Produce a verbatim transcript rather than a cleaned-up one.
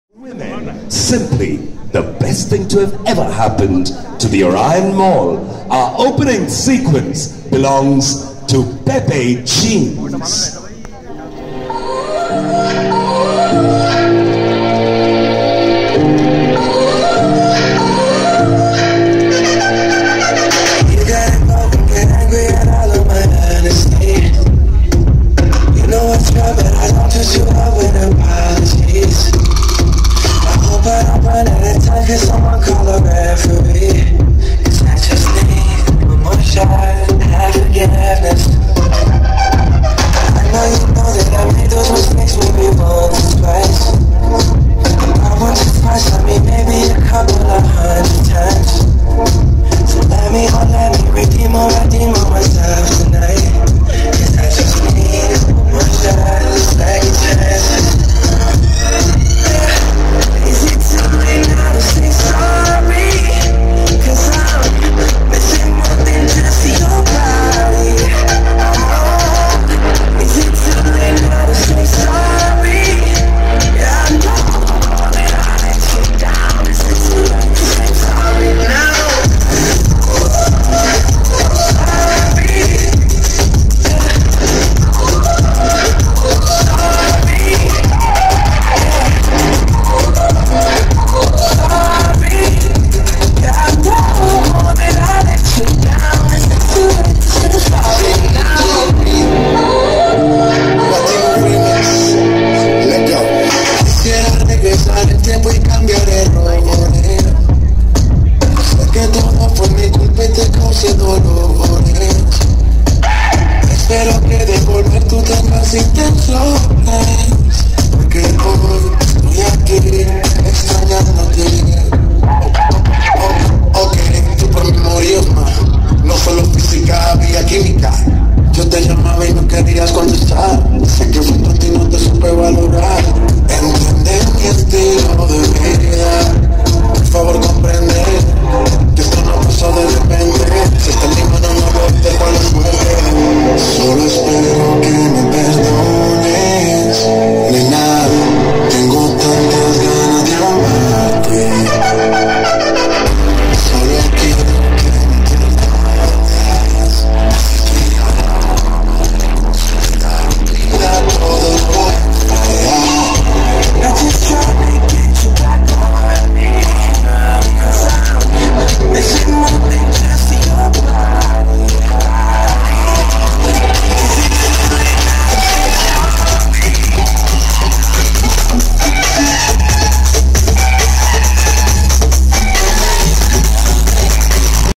Women, simply the best thing to have ever happened to the Orion Mall. Our opening sequence belongs to Pepe Jeans. Can someone call a referee? Cause I just need one more shot and have forgiveness. I know you know that I made those mistakes maybe once or twice. Not once or twice, I mean maybe a couple of hundred times. So let me, oh let me redeem or redeem on myself tonight. Cause I just need one more shot, second chance. Is it too late now to say sorry? Cause I'm missing more than just your body. Oh, is it too late now to say sorry? Yeah, I know that I let you down. Is it too late to say sorry now? Tiempo y cambio de errores. Sé que todo fue mi culpa y te causé dolores. Espero que de volver tú tengas intenciones, porque hoy